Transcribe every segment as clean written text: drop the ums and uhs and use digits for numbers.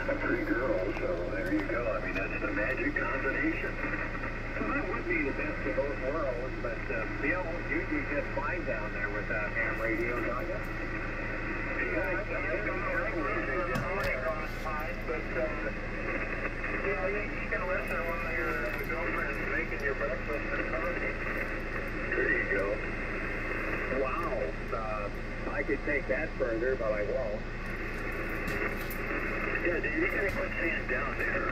Three girls, so there you go. I mean, that's the magic combination. So that would be the best of both worlds, but Bill, usually just fine down there with ham radio, don't you? Yeah, I've been careful with it. But, yeah, you can listen while your girlfriend's making your breakfast and coffee. There you go. Wow. I could take that further, but I won't. Yeah, you gotta quit saying down there.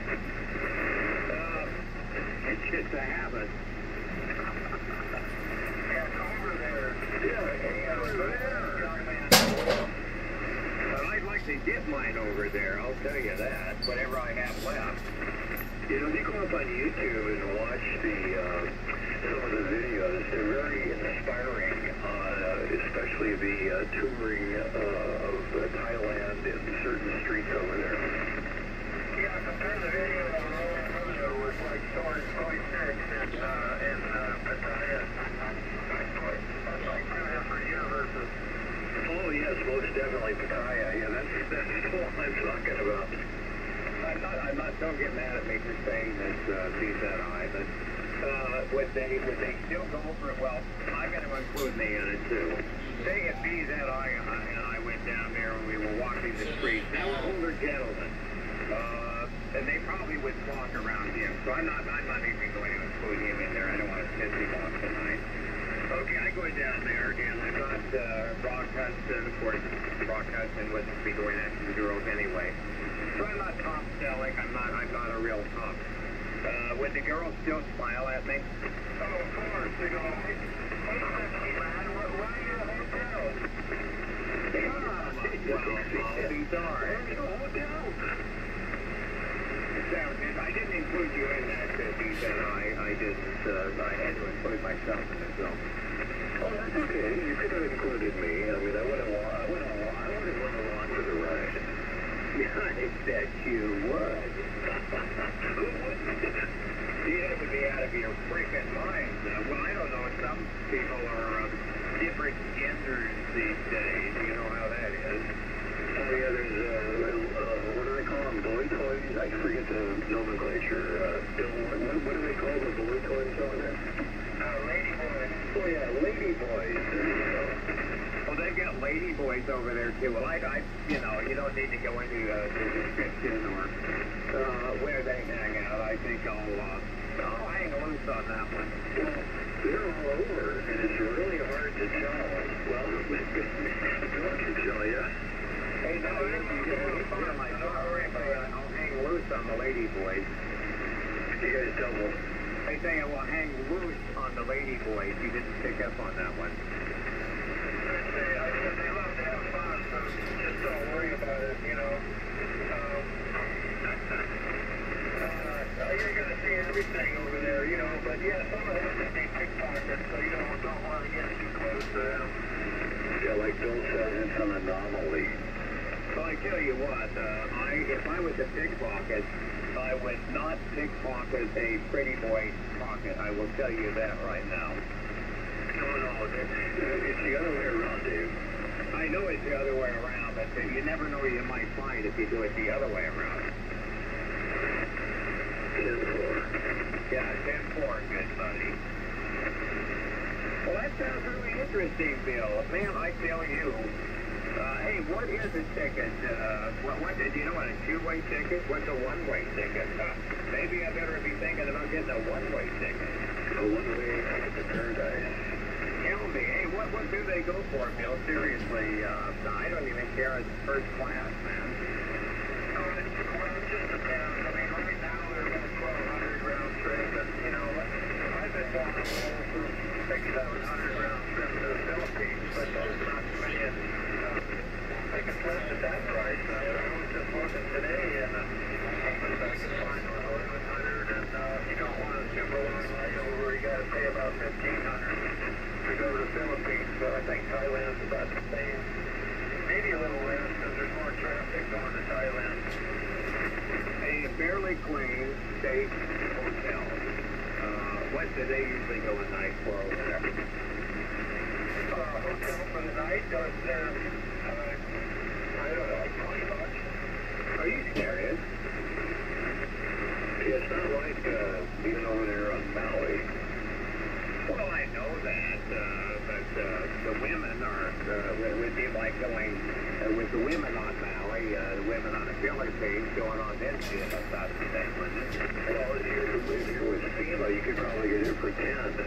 It's just a habit. Yeah, come over there. Yeah, over there. But I'd like to get mine over there, I'll tell you that, whatever I have left. You know, if you go up on YouTube and watch some of the videos, they're very inspiring, especially the touring of Thailand and certain streets over there. Yeah, compare the video of Rolling with like Source 26 in Pattaya. That's like 2 different universes. Oh, yes, most definitely Pattaya. Yeah, that's the one I'm talking about. I'm not, don't get mad at me for saying this, BZI, but would they still go for it? Well, I'm going to include me in it too. Say if BZI and I went down there and we were walking the streets, they were older gentlemen, and they probably would walk around him. So I'm not even going to include him in there. I don't want to piss him off tonight. Okay, I go down there, and I got Brock Hudson. Of course, Brock Hudson wouldn't be going after the girls anyway. So I'm not top selling. I'm not a real top. Would the girls still smile at me? Oh, of course. They go, hey, man, where are your hotels? Well, these are. Where's your hotel? I didn't include you in that, BZI. I had to include myself in the film. Oh, that's okay. You could have included me. I mean, I wouldn't want along for the ride. I bet you would. Who wouldn't? You have to be out of your freaking mind. Well, I don't know. Some people are different genders these days. You know how that is. Oh, yeah, there's, what do they call them? Boy toys? I forget the nomenclature. What do they call the boy toys over there? Lady boys. Oh, yeah, lady boys. There you go. Well, they've got lady boys over there, too. Well, you know, you don't need to go into the description or where they hang out. I think I'll hang loose on that one. Well, they're all over, and it's really hard to tell. Well, I can tell you. Hey, no, don't worry about it. I'll hang loose on the lady boys. You guys double. They say I will hang loose on the lady boys. You didn't pick up on that one. I said they love to have fun, so just don't worry about it, you know. You're going to see everything over there, you know, but yeah, some of them can be pickpockets, so you don't want to get too close to them. Yeah, like Bill said, it's an anomaly. Well, I tell you what, if I was a pickpocket, I would not pickpocket a pretty boy's pocket. I will tell you that right now. No, it's the other way around, Dave. I know it's the other way around, but you never know what you might find if you do it the other way around. 10-4. Yeah, 10-4, good buddy. Well, that sounds really interesting, Bill. Man, I tell you, hey, what is a ticket? Do you know what a two-way ticket? What's a one-way ticket? Maybe I better be thinking about getting a one-way ticket. A one-way ticket to paradise. Tell me, hey, what do they go for, Bill? Seriously, I don't even care. It's first class, man. Well, it just depends. I mean, right now they're about 1,200 round trip, and, you know, I've been down the road for 600-700 round trip to the Philippines, but there's not too many tickets left at that price. I was just looking today, and I could find 1,100, and you don't want a super long layover, you got to pay about 1,500 to go to the Philippines, but I think Thailand's about the same. Maybe a little less because there's more traffic going to Thailand. A fairly clean, safe hotel. What do they usually go a night for over there? Hotel for the night goes, I don't know, like $20. Are you serious? filler page going on this shit. That's the thing, wasn't it? Well, if you're with FEMA, you could probably get in for 10.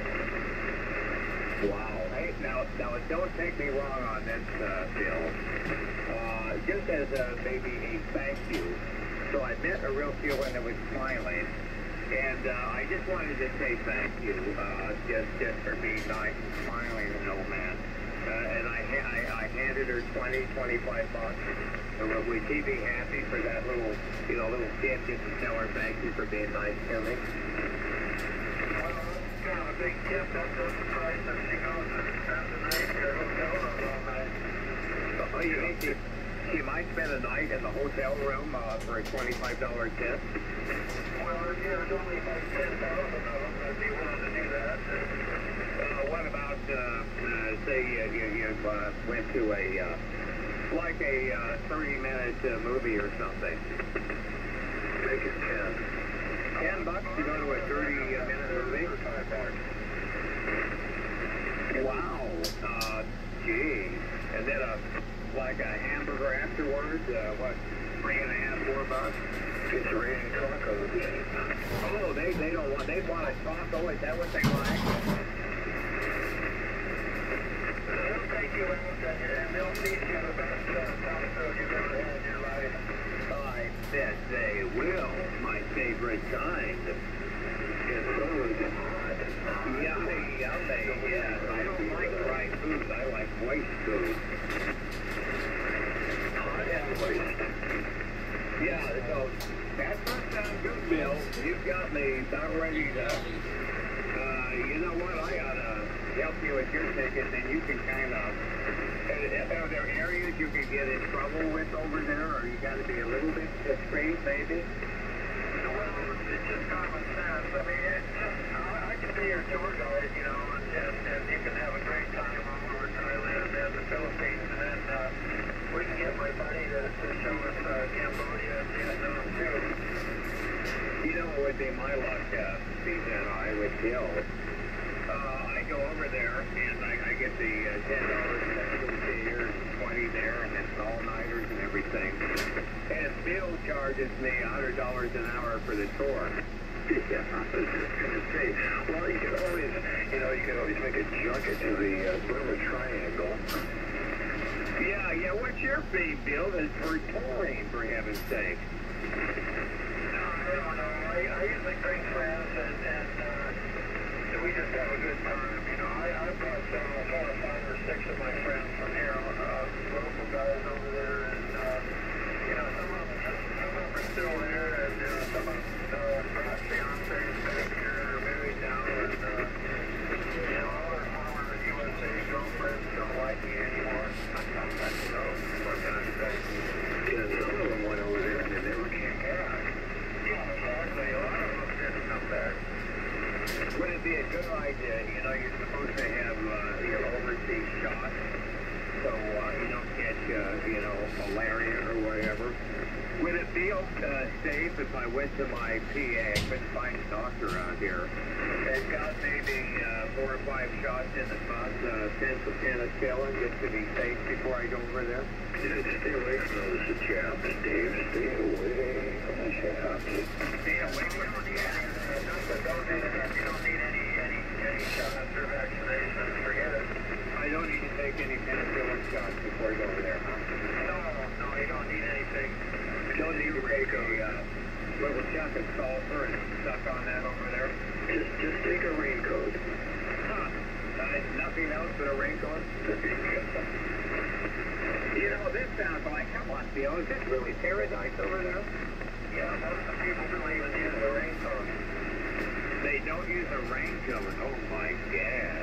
Wow. Hey, now, don't take me wrong on this, Bill. Just as maybe a thank you. So I met a real few when I was smiling. And I just wanted to say thank you, just for being nice and smiling, old man. And I handed her 25 bucks. So would she be happy for that little gift just to tell her thank you for being nice to me? Well, that's kind of a big gift. That's the price if she goes and spends the night at your hotel room all night. Oh, you think she might spend a night in the hotel room for a $25 tip? Well, there's only like 10,000 of them that'd be willing to do that. What about, say you went to a 30-minute movie or something? Make it 10. $10 to go to a 30-minute movie? Wow. Gee. And then like a hamburger afterwards? What, $3.50, $4? It's raining tacos. Oh, they don't want, they want a taco? Is that what they like? They'll take you out and they'll feed you the best tacos you've ever had in your life. I bet they will. My favorite kind. It's always hot. Yummy, yes. I don't like dry food. I like moist food. Hot and moist. Yeah, so that does sound good, Bill. You've got me about ready to, you know what, I ought to help you with your ticket, and you can kind of, are there areas you can get in trouble with over there, or you got to be a little bit discreet, maybe? Well, it's just common sense. I mean, I can be your tour guide, you know, and you can have a great time over in Thailand and the Philippines, and then we can get my buddy to show us Cambodia and Vietnam, too. You know what would be my luck, Steve and I, with Bill? I go over there, and I get the $10 here, 20 there, and it's all-nighters and everything. And Bill charges me $100 an hour for the tour. Yeah, I was just going to say, well, you could always make a junket to the Bermuda Triangle. Yeah, what's your fee, Bill? It's for touring, for heaven's sake. No, I don't know. I usually bring friends, and we just have a good time. You know, I brought 4 or 5 or 6 of my friends from here, local guys over there, and, you know, some of them are still there, and some of them brought fiancés back here, are married now, and, you know, all our former USA girlfriends don't like me anymore. So, what can I say? Yeah, some of them went over there and they never came back. Yeah, exactly. A lot of them didn't come back. Would it be a good idea, you know, you're supposed to have your overseas shot, so you don't catch, malaria or whatever. Would it be safe if I went to my PA? I couldn't find a doctor out here. And got maybe 4 or 5 shots in the bus, 10 penicillin, just to be safe before I go over there? Yeah, stay away from those jabs, Dave. Stay away from the jabs. Stay away from the jabs. You don't need any shots or vaccinations. Forget it. I don't need to take any penicillin shots before I go over there, huh? No, you don't need anything. Don't need to take a little chunk of sulfur and suck on that over there? Just take a raincoat. Huh. Nothing else but a raincoat? You know, this sounds like, come on, Theo, is this really paradise over there? Yeah, most of the people don't even use a raincoat. They don't use a raincoat. Oh, my God.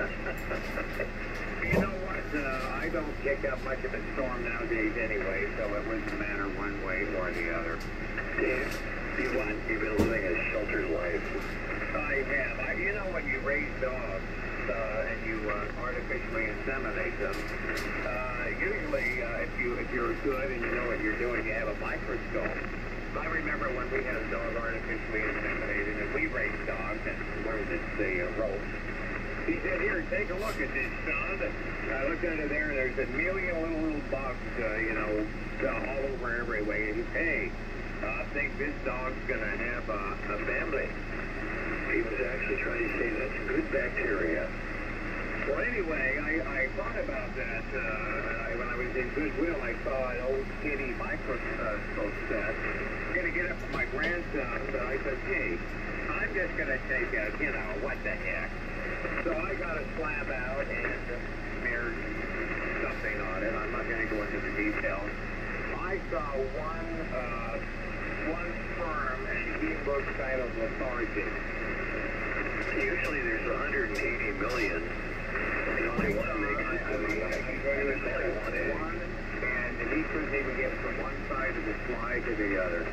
You know what? I don't kick up much of a storm nowadays anyway, so it wouldn't matter one way or the other. Dave, you've been living a sheltered life. I have. You know, when you raise dogs and you artificially inseminate them, usually if you're good and you know what you're doing, you have a microscope. I remember when we had a dog artificially inseminated, and we raised dogs and learned the ropes. He said, here, take a look at this, son. I looked under there, and there's a million little bugs, all over everywhere. And hey, I think this dog's going to have a family. He was actually trying to say that's good bacteria. Well, anyway, I thought about that when I was in Goodwill. I saw an old skinny microscope set. I'm going to get it for my grandson, but I said, hey, I'm just going to take what the heck. So I got a slab out and smeared something on it. I'm not going to go into the details. I saw one sperm, and he looked kind of lethargic. Usually there's 180 million. Only one makes it to the there's only one, and he couldn't even get from one side of the slide to the other.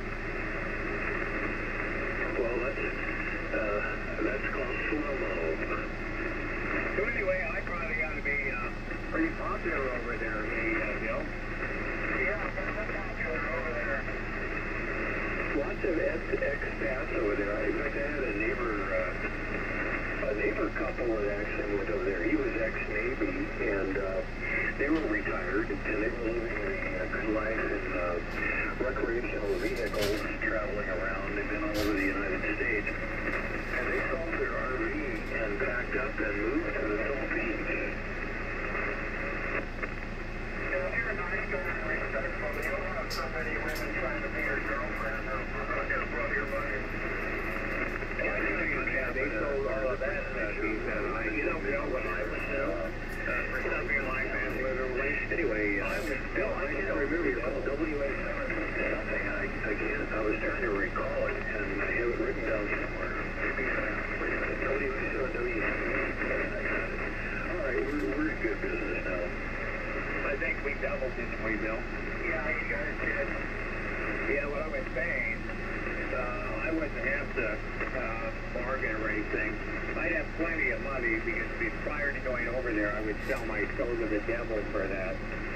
Well, that's called slow-mo. So anyway, I probably got to be pretty popular over there, Bill. Yeah, I'm popular over there. Lots of expats over there. I had a neighbor couple that actually went over there. He was ex-Navy, and they were retired, and they were living a good life in recreational vehicles, traveling around. They've been all over the United States. And they sold their RV and packed up and moved to the Philippines. You're a nice guy and respectful. You don't have so many women trying to be your girlfriend or your wife. Yeah, they sold all of that stuff. He said, you don't know what I was for something like that, literally. Anyway, Bill, I can't remember your call. WA something. I was trying to recall it, and I have it written down somewhere. All right, we're in good business now. I think we doubled, didn't we, Bill? Yeah, you guys did. Yeah, what I was saying, I wouldn't have to bargain or anything. I'd have plenty of money because prior to going over there, I would sell my soul to the devil for that.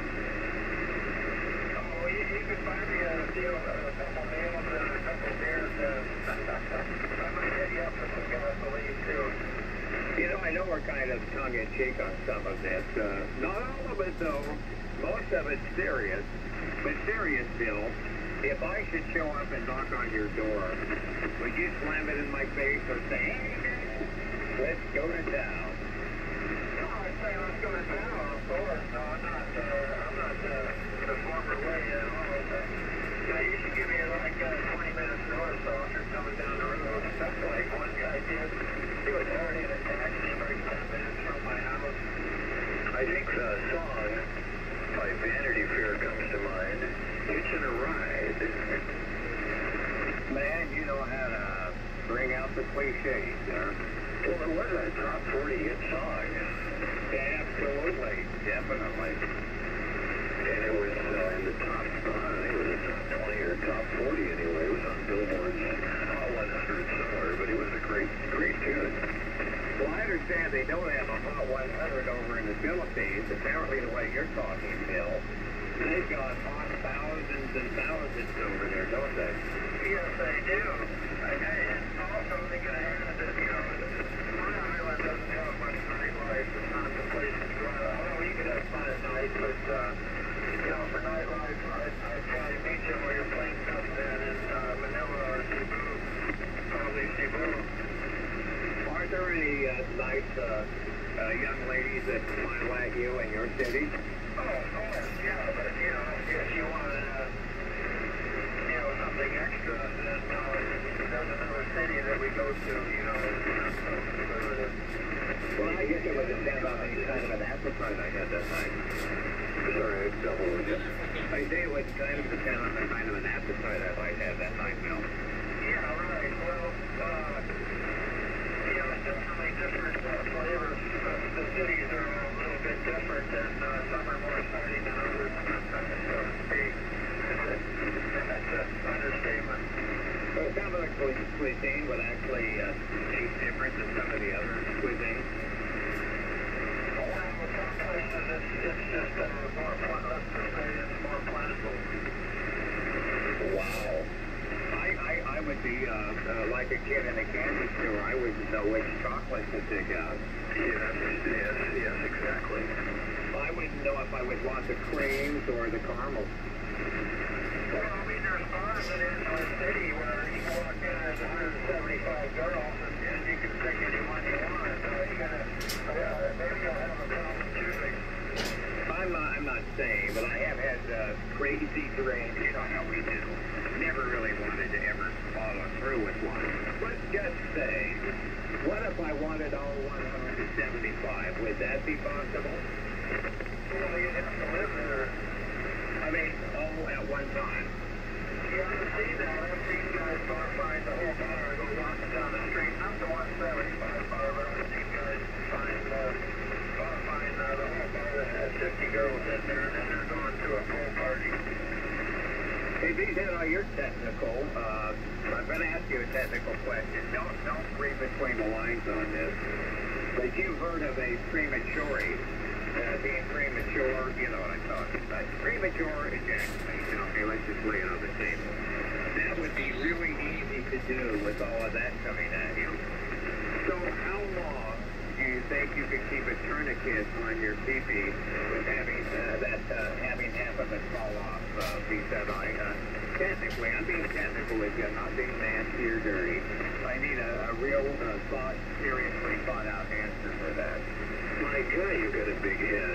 Oh, you could buy me a deal, a couple meals and a couple beers. I might hit you up for some gasoline, too. I know we're kind of tongue-in-cheek on some of this. Not all of it, though. Most of it's serious. But serious, Bill, if I should show up and knock on your door, would you slam it in my face or say, hey, let's go to town? No, I'd say let's go to town, of course. No, I'm not the former way at all. You should give me like 20 minutes notice so if you're coming down the road. That's like one guy did. He was already in a taxi like 10 minutes from my house. I think the song by Vanity Fair comes to mind. Hitching a Ride. Man, you know how to bring out the cliches there. Well, it was a top 40 hit song. Absolutely, definitely. And it was in the top, I think it was the top 20 or top 40 anyway. It was on Billboard's Hot 100 somewhere, but it was a great tune. Well, I understand they don't have a Hot 100 over in the Philippines. Apparently the way you're talking, Bill, they've got hot thousands and thousands over there, don't they? Yes, they do. And also, they get a hand that, my island doesn't have much nightlife. It's not the place to drive. Although you could have fun at night, but, for nightlife, I'd probably meet you where your plane comes in Manila or Cebu. Probably Cebu. Aren't there any nice young ladies that smile at you in your city? Oh, of course, yeah, but, if you want something extra, then there's another city that we go to, it's so conservative. Well, I guess it was a kind of an appetite I had that night. Sorry, I doubled with you. I say it was kind of an appetite I might have that night, Bill. Yeah, right. Well, it's definitely different flavors. The cities are a little bit different, and some are more exciting than others. So to speak. That's an understatement. Well, some of the cuisine would actually taste different than some of the other cuisines. Well, some places it's just more fun. Let's just say it's more plentiful. Wow. I would be like a kid in a candy store. I wouldn't know which chocolate to pick out. Yes, exactly. I wouldn't know if I would want the creams or the caramel. Well, I mean, there's bars in Angeles City where you can walk in as 175 girls and you can pick anyone you want. Maybe you'll have a problem choosing. I'm not saying, but I have had crazy dreams. You know how we do. Never really wanted to ever follow through with one. Let's just say, what if I wanted all 175? Would that be possible? Well, you'd have to live there. I mean, all at one time. Yeah, I've seen that. I've seen guys bar find the whole bar and go walking down the street. Not the 175 bar, but I've seen guys find the whole bar that has 50 girls in there, and then they're going to a pool party. Hey, BZ, you're technical. I'm going to ask you a technical question. Don't read between the lines on this. But you've heard of a premature, being premature, you know what I'm talking about. Premature ejaculation. Okay, let's just lay it on the table. That would be really easy to do with all of that coming at you. So how long do you think you could keep a tourniquet on your pee-pee with having having half of it fall off? Technically, I'm being technical with you. I'm not being nasty or dirty. I need a real seriously thought out answer for that. My God, you've got a big head.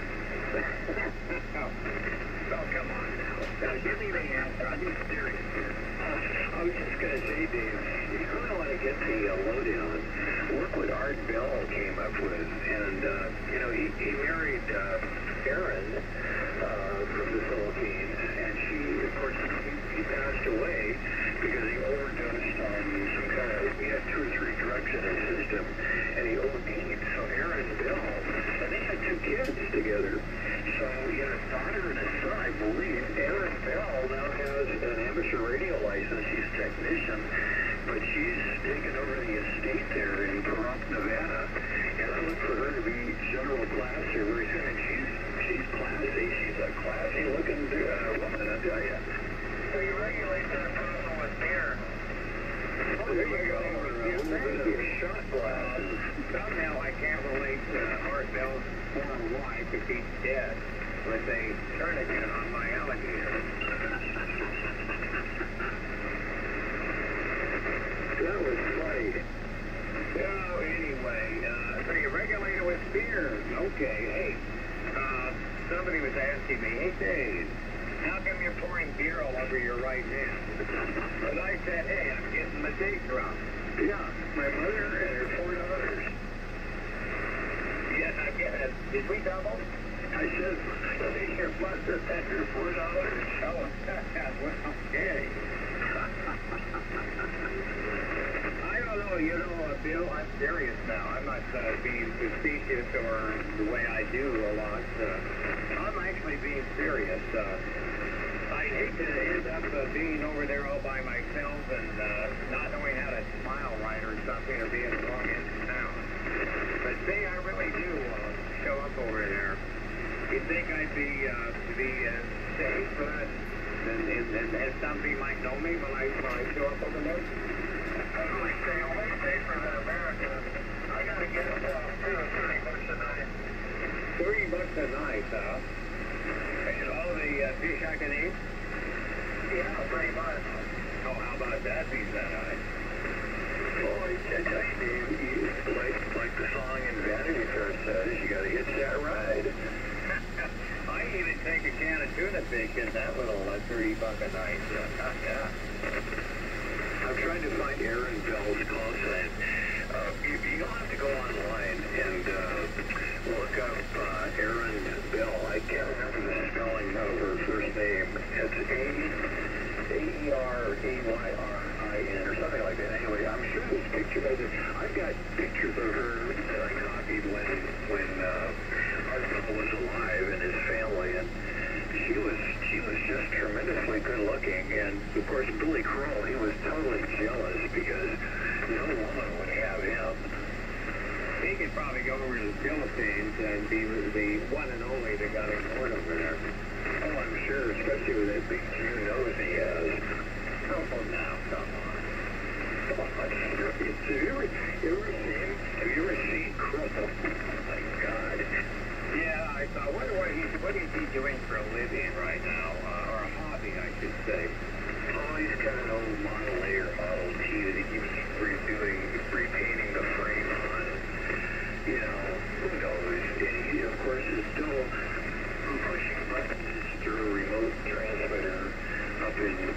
Oh, come on now. Now, give me the answer. I'm being serious here. I was just going to say, Dave, if you really want to get the lowdown, look what Art Bell came up with. And, he married Erin from the Philippines. And she, of course, he passed away because he overdosed on some kind of, he had 2 or 3 drugs in his system. And he OD'd. So Erin Bell, and they had 2 kids together. So he had a daughter and a son, I believe. Erin Bell now has an amateur radio license. She's a technician, but she's taken over the estate there in Pahrump, Nevada. And I look for her to be general class here very soon. And she's classy. She's a classy-looking woman, I tell you. So you regulate that problem with beer. Oh, there you go. Shot glasses. Somehow I can't relate to Art Bell's former wife, if he's dead, with a tourniquet on my alligator. That was funny. So anyway, so you regulate it with beer. Okay, hey, somebody was asking me, hey Dave, how come you're pouring beer all over your right hand? But I said, hey, I'm getting my date drunk. Yeah, my mother and her 4 daughters. Yeah, I get it. Did we double? I said, your mother and her 4 daughters. Oh, well, okay. I don't know, Bill, I'm serious now. I'm not being facetious or the way I do a lot. I'm actually being serious. I hate to end up being over there all by myself and not knowing how to smile right or something, or being the wrong end of town. But see, I really do show up over there. You think I'd be safe? And somebody might know me when I show up over there? I really stay away safer than America. I gotta get $2 or $30 a night. $30 a night, huh? And all the fish I can eat? Yeah, pretty much. Oh, how about that, piece that high? Well, I tell you, Dave, like the song in Vanity Fair says, you gotta hitch that ride. I even take a can of tuna fish in that little $30 a night. Yeah. I'm trying to find Erin Bell's call sign. You don't have to go online and look up Erin Bell. I can't remember the spelling of her first name. It's A-E-R-A-Y-R-I-N or something like that. Anyway, I'm sure there's pictures of it. I've got pictures of her that I copied when Art Bell was alive and his family, and she was just tremendously good looking. And of course, Billy Crowell, he was totally jealous because no woman would have him. He could probably go over to the Philippines and be the one and only that got ignored over there. Oh, I'm sure, especially with that big Jew nose he has. Oh, now, come on. Have you ever seen Crowell?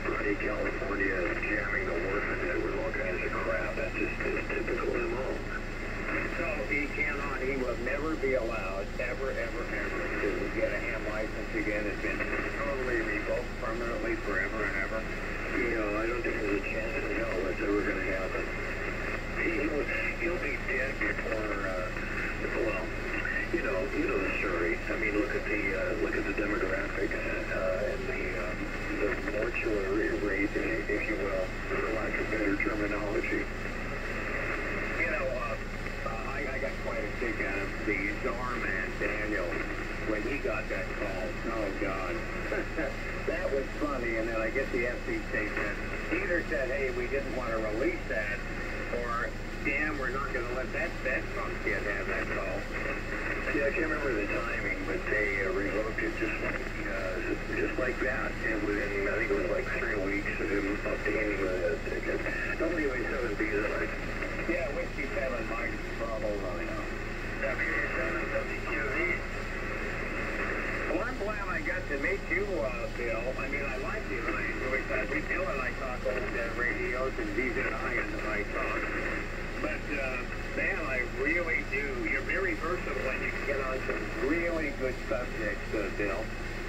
Friday, California, jamming the wharf in it with all kinds of crap. That's just typical of them all. So he will never be allowed, ever, to get a ham license again. It's been totally revoked permanently forever and ever. You know, I don't think there's a chance in hell that's ever going to happen. He'll be dead before, well, you know the story. I mean, look at the demographics and the mortuary rate, if you will, for lack of better terminology. You know, I got quite a kick out of the Czar man, Daniel, when he got that call. Oh, God. That was funny, and then I guess the FCC said, either said, hey, we didn't want to release that, or, damn, we're not going to let that punk kid have that call. Yeah, I can't remember the timing, but they revoked it just like that. And within, I think it was like 3 weeks of him obtaining the ticket. WA7B, is that right? Yeah, Whiskey 7, Mike Bravo Romeo. WA7WQV. Well, I'm glad I got to meet you, Bill. I mean, I like you, and I enjoy talking. Bill and I talk old radios and DZI and I talk. But, man, I really do. You're very versatile and you can get on some really good subjects, Bill.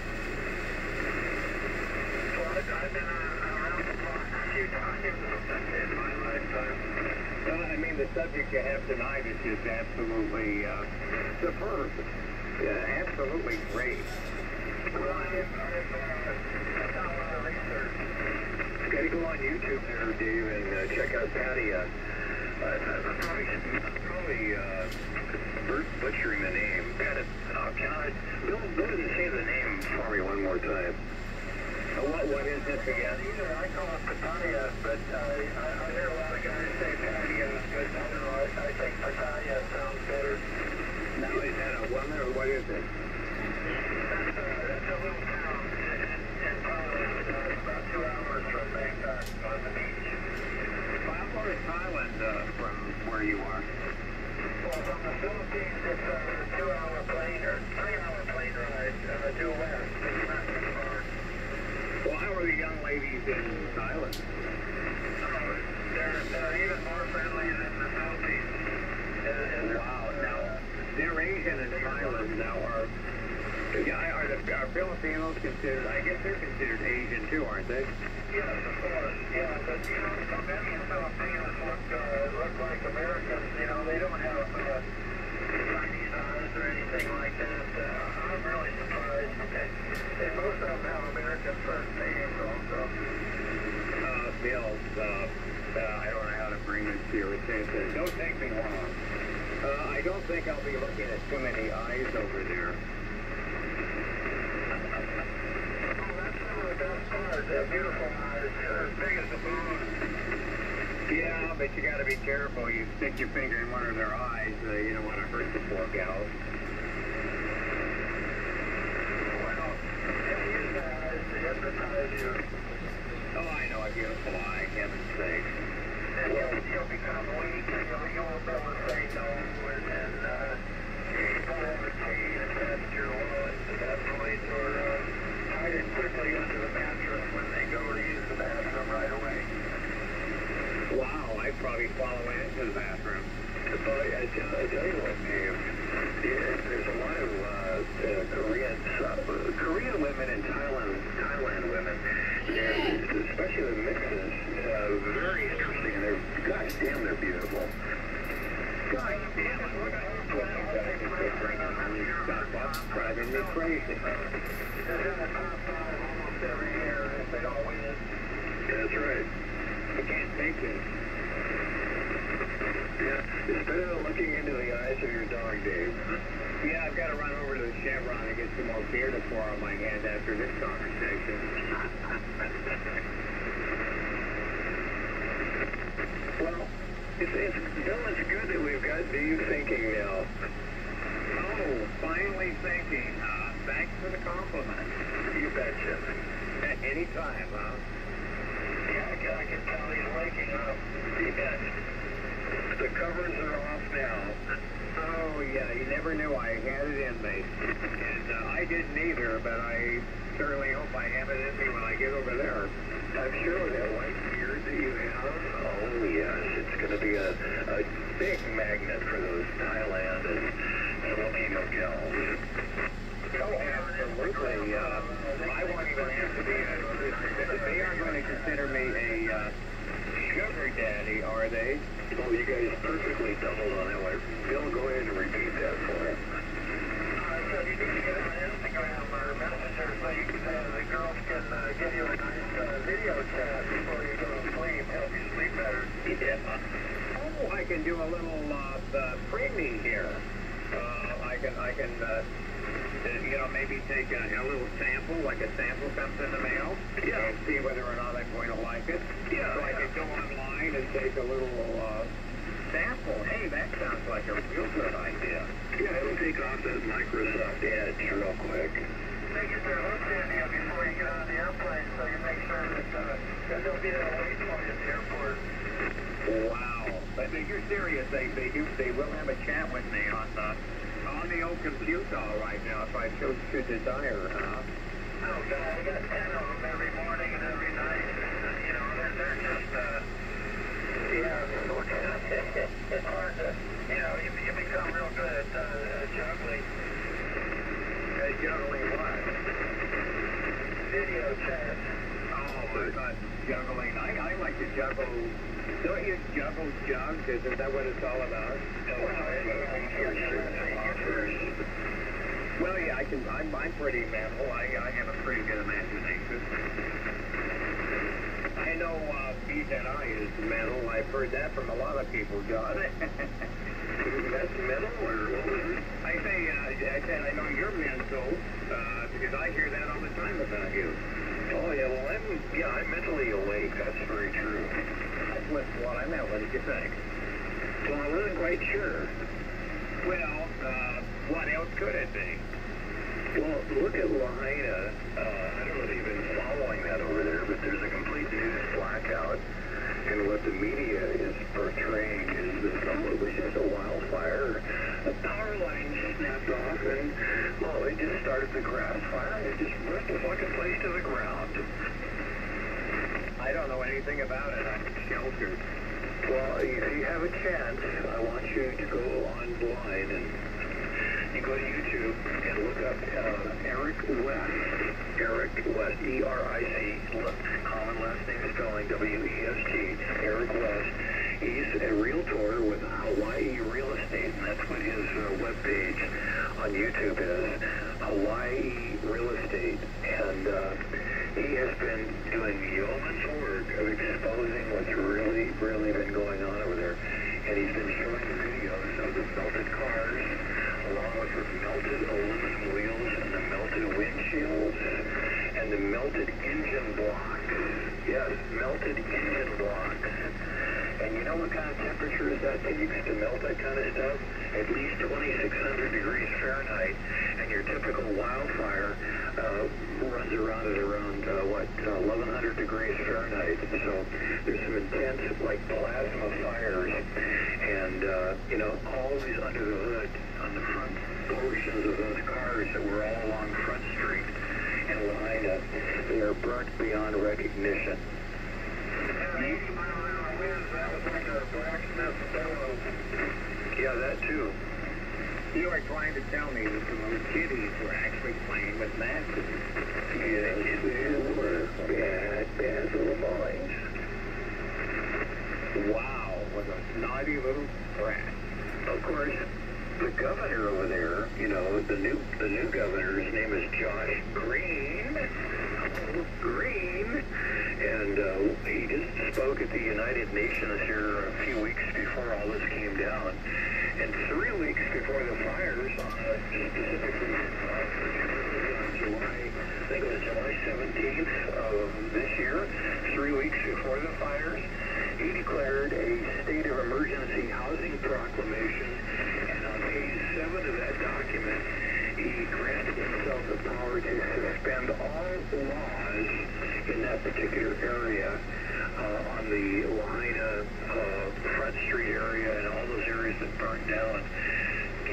Well, I've been around the block a few times in my lifetime. Well, I mean, the subject you have tonight is just absolutely superb. Yeah, absolutely great. Well, I've done a lot of research. You got to go on YouTube there, Dave, and check out Patty. I'm probably butchering the name. Bill doesn't say the name for me one more time. What is this again? Either I call it Pataya, but I hear a lot of guys say Pataya, but I don't know, I think Pataya sounds better. Now, is that a woman or what is it? That's a little town in Thailand, about 2 hours from Bangkok on the beach. How far is Thailand from where you are? Well, from the Philippines, it's a 2-hour plane or 3-hour plane ride due west. It's not too far. Well, how are the young ladies in Thailand? They're even more friendly than the Philippines. Wow, now, they're Asian in Thailand now. Are Filipinos considered, I guess they're considered Asian too, aren't they? Yes, of course. Yeah, but you know, so many Filipinos look like Americans. You know, they don't have Chinese eyes or anything like that. I'm really surprised. And most of them have American first names also. Bill, I don't know how to bring this to your attention. Don't take me wrong. I don't think I'll be looking at too many eyes over there. They're beautiful eyes. They're as big as the moon. Yeah, but you got to be careful. You stick your finger in one of their eyes, you don't want to hurt the poor gal. Well, they use their eyes to hypnotize you. Oh, I know, a beautiful eye, heaven's sake. And you'll become weak, and you won't be able to say no, and you won't have a key attached to your wallet at that point, or hide it quickly under the mattress when they go to use the bathroom right away. Wow, I'd probably follow into the bathroom. But I tell you what, Dave, there's a lot of Korean women and Thailand women, and especially the mixes, very interesting, and gosh damn, they're beautiful. God damn it, look at that's driving me crazy. They're in the top 5 almost every year if they don't win. That's right. I can't take it. Yeah, it's better than looking into the eyes of your dog, Dave. Yeah, I've got to run over to the Chevron and get some more beer to pour on my hand after this conversation. Well, Bill, it's good that we've got Dave thinking now. Oh, finally thinking, huh? Thanks for the compliment. You betcha. At any time, huh? Yeah, I can tell he's waking up. Yes. The covers are off now. Oh, yeah, you never knew I had it in me. And I didn't either, but I certainly hope I have it in me when I get over there. I'm sure with that white beard that you have, oh yes, it's going to be a big magnet for those Thailand and Filipino gals. Oh, absolutely. I won't even have to be they aren't going to consider me a sugar daddy, are they? Oh, you guys perfectly doubled on that one. Bill, go ahead and repeat that for him. So you need to get on Instagram or Messenger so you can, the girls can give you a nice video chat before you go to sleep, help you sleep better. Yeah. Oh, I can do a little preemie here. I can you know, maybe take a little sample, like a sample comes in the mail, and see whether or not I'm going to like it. Yeah. So I can go online and take a little sample. Hey, that sounds like a real good idea. Yeah, it'll take off that Microsoft Edge real quick. They get their hooks in you before you get on the airplane, so you make sure that there'll be that wait for you at the airport. Wow. But you're serious. They will have a chat with me on the old compute all right now if I should desire, huh? Oh, God, I got 10 of them every morning and every night. You know, they're just, it's hard to, you know, you become real good at juggling. Juggling what? Video chat. Oh, I thought juggling. I like to juggle. Don't you juggle jugs? Isn't that what it's all about? Well, yeah, I'm pretty mental. I have a pretty good imagination. I know BZI is mental. I've heard that from a lot of people, John. That's mental, or what was it? I said I know you're mental, because I hear that all the time about you. Oh, yeah, well, I'm mentally awake. That's very true. That's what I meant. What did you think? Well, I wasn't quite sure. Well, what else could it be? Well, look at Lahaina. I don't know if you've been following that over there, but there's a complete news blackout. And what the media is portraying is that it was just a wildfire. The power line snapped off, and, well, it just started the grass fire, and it just burnt the fucking place to the ground. I don't know anything about it. I'm sheltered. Well, if you have a chance, I want you to go online and you go to YouTube and look up Eric West. Eric West, E-R-I-C, common last name spelling W-E-S-T, Eric West. He's a realtor with Hawaii Real Estate, and that's what his webpage on YouTube is, Hawaii Real Estate. And he has been doing yeoman's work of exposing what's really, really been going on over there. And he's been showing videos of the melted cars, along with the melted aluminum wheels and the melted windshields and the melted engine blocks. Yes, melted engine blocks. And you know what kind of temperatures that takes to melt that kind of stuff? At least 2,600 degrees Fahrenheit. And your typical wildfire runs around at around, 1,100 degrees Fahrenheit. So there's some intense, like, plasma fires. And, you know, always under the hood on the front portions of those cars that were all along Front Street in Lahaina, they are burnt beyond recognition. Yeah, that too. You are trying to tell me that those kiddies were actually playing with matches. Yes, they were bad little boys. Wow, what a naughty little brat. Of course, the governor over there, you know, the new governor, his name is Josh Green. Green. And he just spoke at the United Nations here a few weeks before all this came down. And 3 weeks before the fires, specifically on July, I think it was July 17th of this year, 3 weeks before the fires, he declared a state of emergency housing proclamation. And on page 7 of that document, he granted himself the power to suspend all laws in that particular area on the Lahaina Front Street area and all those areas that burned down. Gave him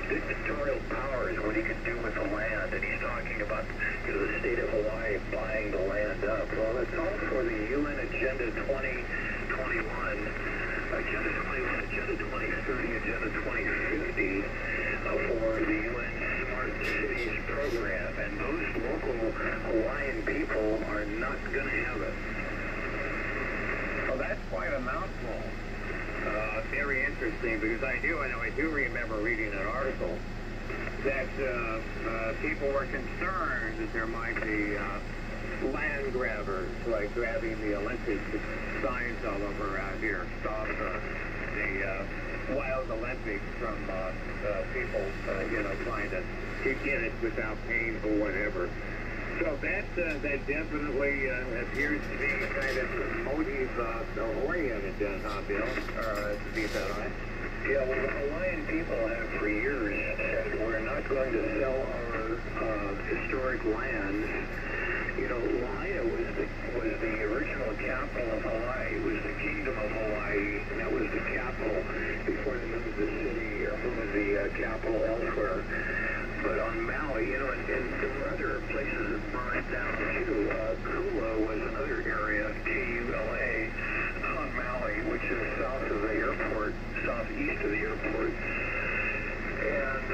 dictatorial powers, what he could do with the land, and he's talking about, the state of Hawaii buying the land up. Well, it's all for the UN Agenda 2021, Agenda 21, Agenda 2030, Agenda 2050 for the UN Smart Cities program, and those local Hawaiian people are not going to have it. Well, that's quite a mouthful. Very interesting, because I do remember reading an article that people were concerned that there might be land grabbers, like grabbing the Olympic signs all over out here, stop the Wild Olympics from people, trying to get it without paying or whatever. So that definitely appears to be kind of motive-oriented, Bill, to be that right. Yeah, well, the Hawaiian people have for years said we're not going to sell our historic lands. Lahaina was the original capital of Hawaii. It was the Kingdom of Hawaii, and that was the capital before they moved the city or moved the capital elsewhere. But on Maui, and there were other places that burned down too. Kula was another area, Kula, on Maui, which is south of the airport, southeast of the airport. And,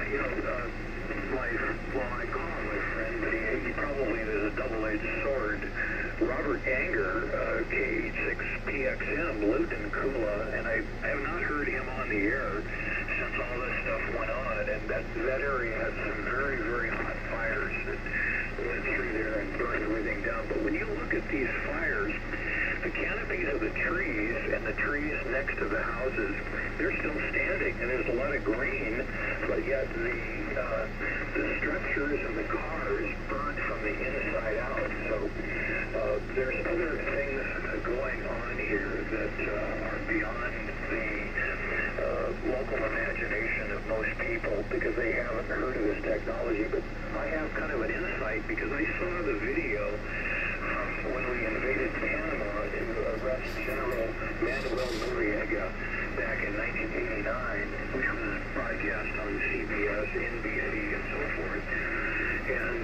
I call him my friend, but he probably is a double-edged sword. Robert Anger, KH6PXM, lived in Kula, and I have not heard him on the air since all this stuff went on, and that area had some very, very hot fires that went through there and burned everything down. But when you look at these fires, the canopies of the trees and the trees next to the houses, they're still standing, and there's a lot of green, but yet the structures of the cars burned from the inside out. So there's other things going on here that are beyond the local imagination of most people, because they haven't heard of this technology. But I have kind of an insight, because I saw the video from when we invaded Panama to arrest General Manuel Noriega back in 1989, which was broadcast on CBS, NBC, and so forth. And,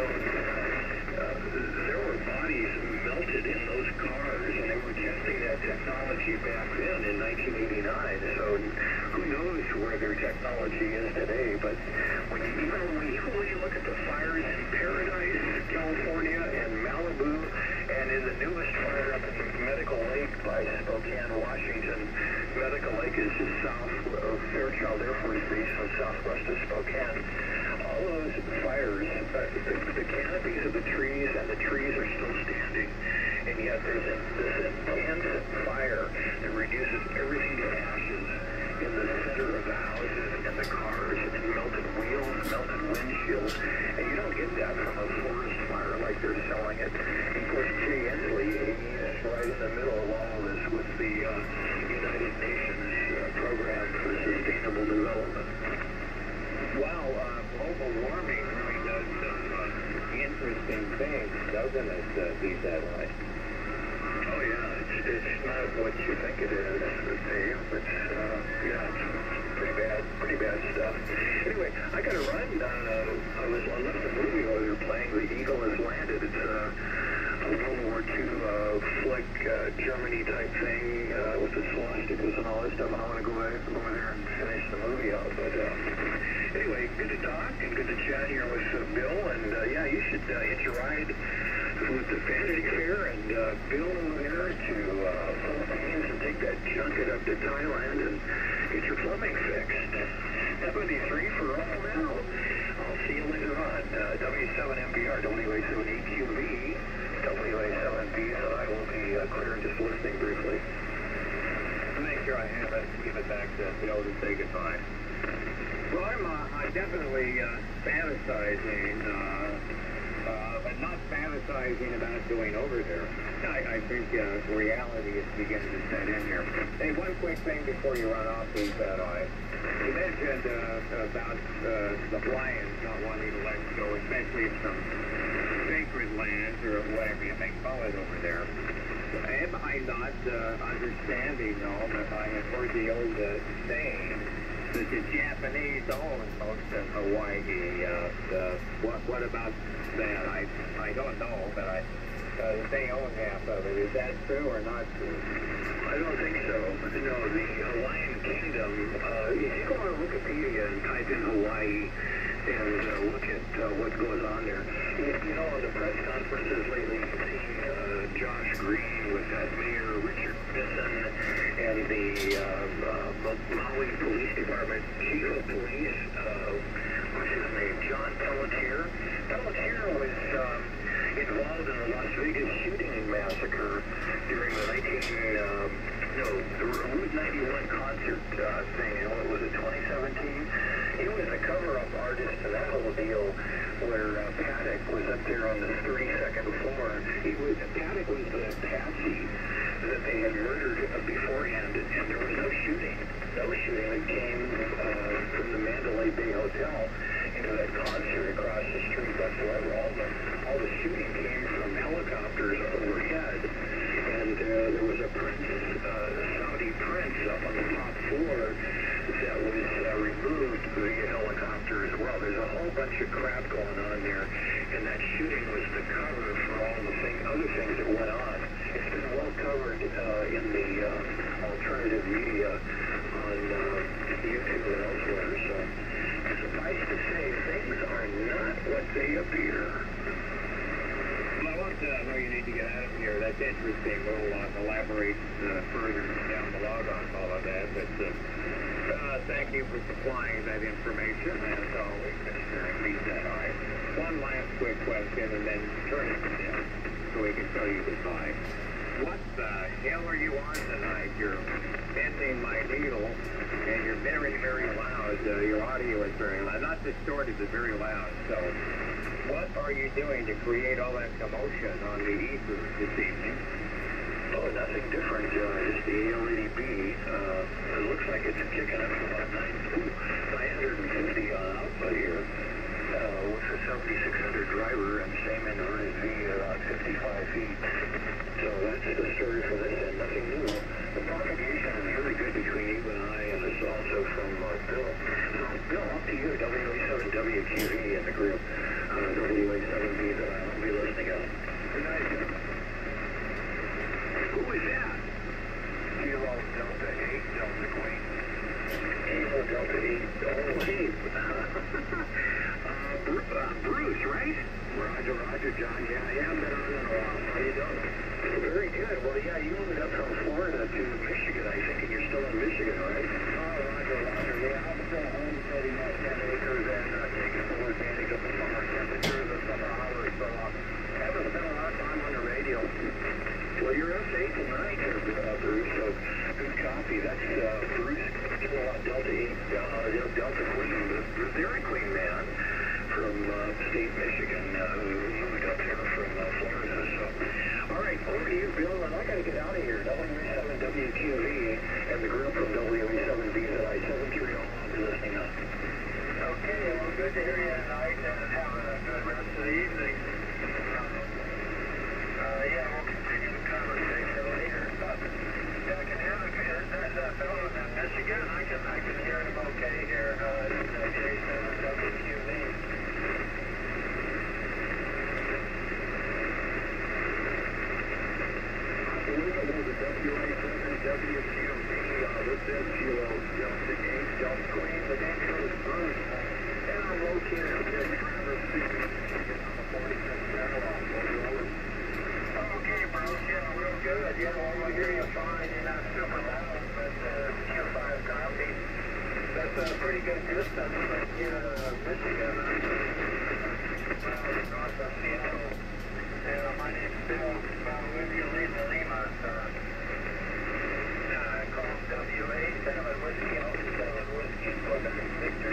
there were bodies melted in those cars, and they were testing that technology back then in 1989. So who knows where their technology is today. But when you look at the fires in Paradise, California, and Malibu, and in the newest fire up at Medical Lake by Spokane, Washington. Medical Lake is just south of Fairchild Air Force Base, so southwest of Spokane. All those fires, the canopies of the trees, and the trees are still standing, and yet there's this intense fire that reduces everything to ashes in the center of the houses and the cars, and melted wheels, melted windshields, and you don't get that from a forest fire like they're selling it. Of course, Jay Inslee is right in the middle of all this with the United Nations Program for Sustainable Development. Wow, global warming really does some interesting things, doesn't it, these satellites? Oh yeah, it's not what you think it is, Dave. It's pretty bad stuff. Anyway, I got to run. I left the movie while they were playing. The Eagle Has Landed. It's a World War II flick, Germany type thing with the swastikas and all this stuff. I want to go over there and finish the movie out. But anyway, good to talk and good to chat here with Bill. And you should hitch a ride with the Vanity Fair and Bill over there to Philippines and take that junket up to Thailand and get your plumbing fixed. That would be free for all now. I'll see you later on. W7MBR, WA7EQB, WA7B, and I will be clear and just listening briefly. Make sure I have it. Give it back to Bill to say goodbye. Well, I'm definitely fantasizing, but not fantasizing about going over there. I think reality is beginning to set in here. Hey, one quick thing before you run off, please, you mentioned about the Hawaiians not wanting to let go, especially in some sacred lands or whatever you may call it over there. Am I not understanding, though, that I have heard the old saying the Japanese own most of Hawaii. What about that? I don't know, but they own half of it. Is that true or not true? I don't think so. No, the Hawaiian Kingdom, if you go on Wikipedia and type in Hawaii and look at what goes on there, you know, on the press conferences lately, you've seen Josh Green with that Mayor Richard Bisson and the Maui Police Department Chief of Police, what's his name, John Pelletier. Pelletier was involved in the Las Vegas shooting massacre during the Route 91 concert thing. What was it, 2017? He was a cover-up artist in that whole deal where Paddock was up there on the 32nd floor. Paddock was the patsy that they had murdered beforehand, and there was no shooting. No shooting. It came from the Mandalay Bay Hotel into that concert across the street whatsoever. All the shooting came from helicopters overhead, and there was a Saudi prince up on the top floor that was removed via helicopter as well. There's a whole bunch of crap going on there, and that shooting was the cover for all the other things that went on. It's been well covered in the alternative media on YouTube and elsewhere, so suffice to say, things are not what they appear. Well, I want to know you need to get out of here. That's interesting. We'll elaborate further down the log on all of that, but thank you for supplying that information, as always, Mr. BZI. One last quick question, and then turn it to Tim, so we can tell you goodbye. What the hell are you on tonight? You're bending my needle, and you're very, very loud. Your audio is very loud. Not distorted, but very loud. So what are you doing to create all that commotion on the ether this evening? Oh, nothing different. Just the ALEDB. It looks like it's kicking up about 950 on output here. With a 7600 driver and same in Ernest V about 55 feet. So that's the story for this and nothing new. The propagation is really good between you and I, and it's also from Bill. So Bill, up to you, WA7WQV in the group. WA7B that I'll be listening on. Good night, Jim. Who is that? Kilo Delta 8 Delta Queen. Kilo Delta 8. Oh, hey. Bruce, right? Roger, John. Yeah, I haven't been on in a while. How you doing? Very good. Well, yeah, you moved up from Florida to Michigan, I think, and you're still in Michigan, right? Oh, Roger. Yeah, I'm still homesteading my 10 acres and taking full advantage of the summer temperatures, the summer hours. So I haven't spent a lot of time on the radio. Well, you're up to 8 tonight here, Bruce, so good copy. That's Bruce, Delta 8, Delta Queen, the Dairy Queen man from upstate Michigan who moved up here from Florida. So, all right, over to you, Bill, and I got to get out of here. WA7WQV and the group from WA7BZI 730. I'll be listening up. Okay, well, good to hear you tonight, and have a good rest of the evening. Yeah, we'll continue the conversation later. Yeah, I can hear there's that fellow in Michigan. I can hear him okay here in WA7WQV. WA7WQV, this is Kilo Delta 8 Delta Queen. The name is Bruce, and I'm located up in Traverse City on the 45th parallel. Okay, Bruce, yeah, real good. Yeah, well, I hear you fine. You're not super loud, but Q5 copy. That's a pretty good distance from here to Michigan. North of Seattle. And my name's Bill. With you, Lima. Call WA7 Whiskey Alpha 7 Whiskey Quebec Victor.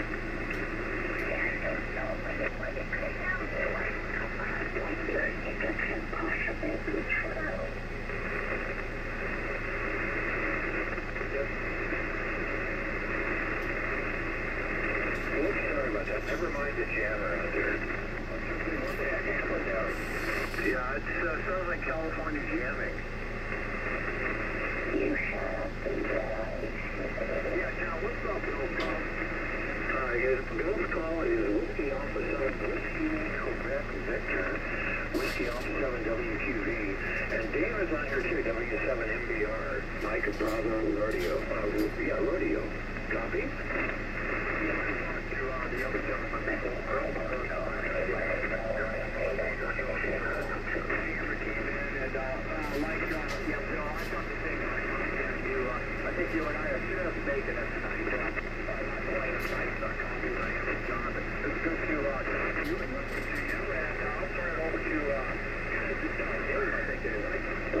Sorry about that. Never mind the jammer out there. What the heck happened there? Yeah, it sounds like California jamming. Yeah, John, what's up, Bill? W7MBR, Mike Bravo, Rodeo. Rodeo. Copy? I think you and I are just making it tonight. It's good to you and I'll turn it over to Dave, I think it is.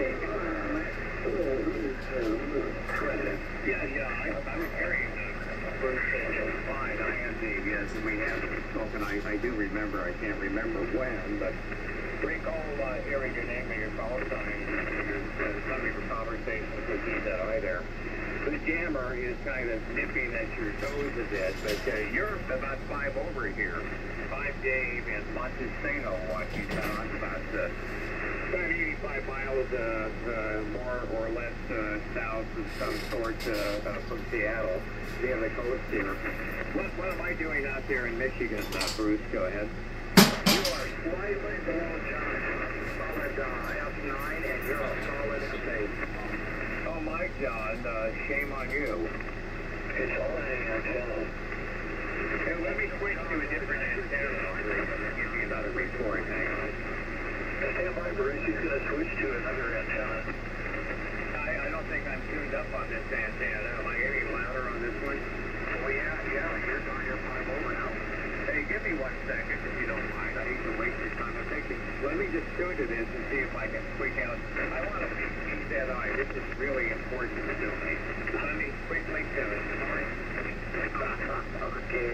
I was hearing Bruce fine. I am Dave, yes, and we have spoken. I do remember. I can't remember when, but recall hearing your name and your call sign. Some of your conversations with DZI there. The jammer is kind of nipping at your toes a bit, but you're about 5 over here. 5 Dave and Montesano, Washington, about 85 miles more or less south of some sort from Seattle. We have the coast here. What am I doing out there in Michigan, Bruce? Go ahead. You are slightly below John. Solid F9, and you're a solid space. Oh my God, shame on you. It's all an antenna. Hey, let me switch to a different antenna. I'll give you another report. Hang on. Stand by, Bruce. He's going to switch to another antenna. I don't think I'm tuned up on this antenna. Am I any louder on this one? Oh, yeah. You're on your 5 over now. Hey, give me 1 second if you don't mind. I hate to waste your time. I'm thinking, let me just tune to this and see if I can tweak out. I want to beat DZI. This is really important to me. Let me quickly tune it. Sorry. Okay.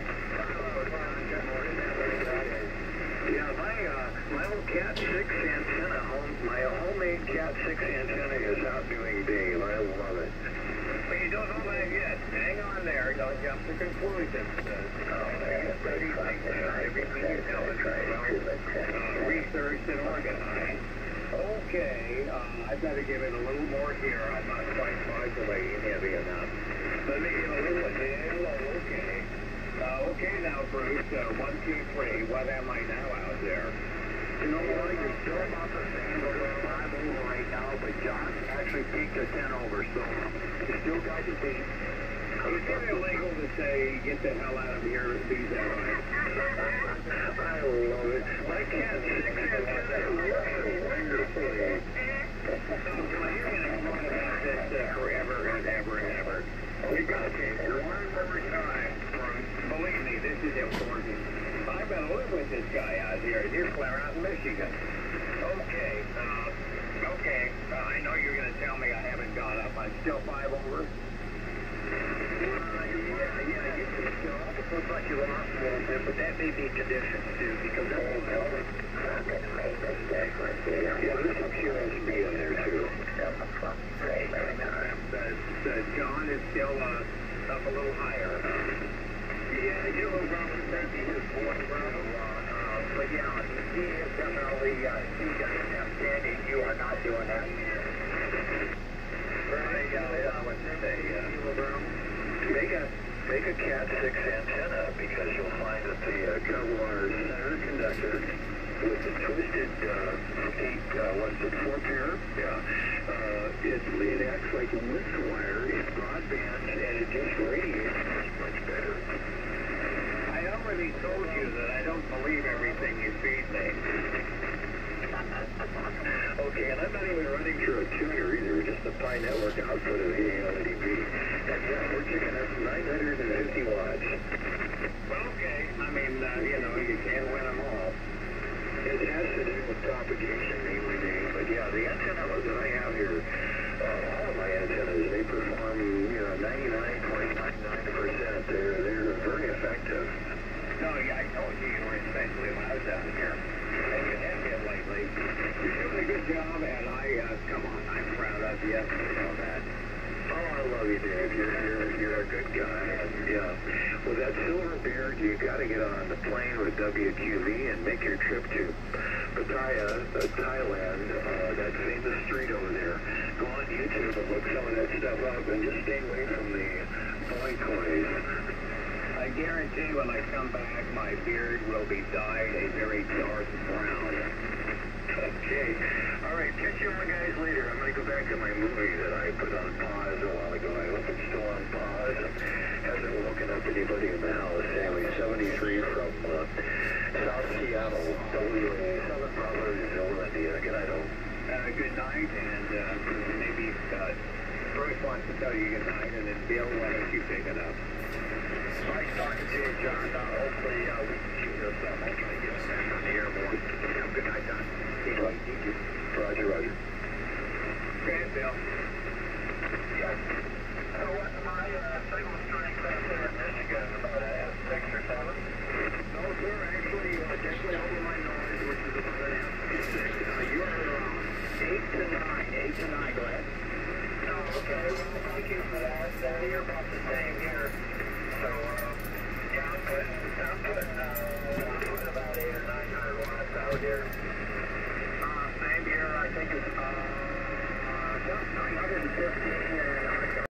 Yeah, my old Cat 6 antenna, my homemade Cat 6 antenna is outdoing Dave. I love it. Well, you don't know that yet. Hang on there. Don't jump to conclusions. Everything you tell us is researched and organized. Okay, I've got to give it a little more here. I'm not quite modulating heavy enough. Let me give a little hello. Okay. Okay now, Bruce. 1, 2, 3. What am I now out there? You know what? You're still about the same over 5 over right now, but John actually peaked at 10 over, so you still got your beat. Is it illegal to say, get the hell out of here, DZI? I love it. My Cat 6 antenna works wonderfully. So, you're going to talk about this forever and ever and ever. We got to take one more time, Bruce. Believe me, this is important. I've got to live with this guy out here. You're clear out in Michigan. Okay, I know you're going to tell me I haven't gone up. I'm still 5 over. It looks like you lost a little bit, but that may be conditions too, because that's what there's some QSB in there too. John is still up a little higher. Yeah, Yellow Bravo Safety is 4 Bravo, but yeah, he is definitely, he got an F10, and you are not doing that. Make a Cat 6 antenna, because you'll find that the Cutwater center conductor with the twisted peak, what's it, 4-pair? Yeah. It acts like a list wire, it's broadband, and it just radiates much better. I already told you that I don't believe everything you feed me. Okay, and I'm not even running through a tuner either, just the Pi Network output of the ALDB. And yeah, we're kicking up 950 watts. Okay, I mean, you can't win them all. It has to do with propagation mainly, Dave, but yeah, the antennas that I have here, all of my antennas, they perform, 99.99%. They're very effective. No, yeah, I told you you were especially loud down here. And you have been lately. You're doing a good job, and come on, I'm proud of you. You know that. Oh, I love you, Dave. You're a good guy. And yeah, with that silver beard, you got to get on the plane with WQV and make your trip to Pattaya, Thailand, that famous street over there. Go on YouTube and look some of that stuff up, and just stay away from the boy toys. I guarantee when I come back, my beard will be dyed a very dark brown. Okay. All right, catch you on, guys, later. I'm going to go back to my movie that I put on pause a while ago. I hope it's still on pause. Hasn't woken up anybody in the house. Anyway, 73 from South Seattle, WA7 Bravo, Zone, India. Good night, all. Good night, and maybe Bruce wants to tell you good night, and then Bill, why don't you pick it up? Nice talking to you, John. Hopefully, we can shoot this up. I'll try to get us back on the air more. Good night, John. Thank you. Roger, Roger. Go ahead, Bill. Yeah. So what my signal strength out there in Michigan is about a 6 or 7? No, sir, actually, definitely over my noise, which is about an F6. You are 8 to 9. Go ahead. Oh, okay. Well, thank you for that. You're about the same here. So, yeah, I'm putting about 8 or 900 watts out here. Same here, I think it's 915